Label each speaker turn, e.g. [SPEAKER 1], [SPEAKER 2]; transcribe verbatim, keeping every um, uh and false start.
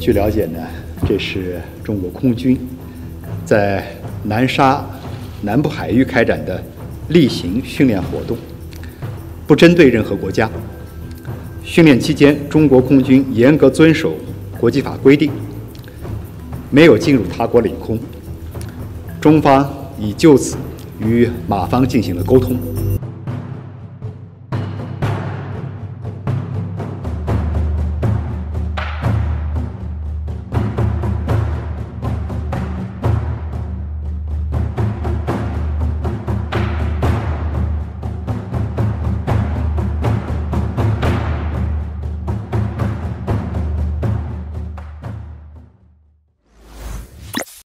[SPEAKER 1] 据了解呢，这是中国空军在南沙南部海域开展的例行训练活动，不针对任何国家。训练期间，中国空军严格遵守国际法规定，没有进入他国领空。中方已就此与马方进行了沟通。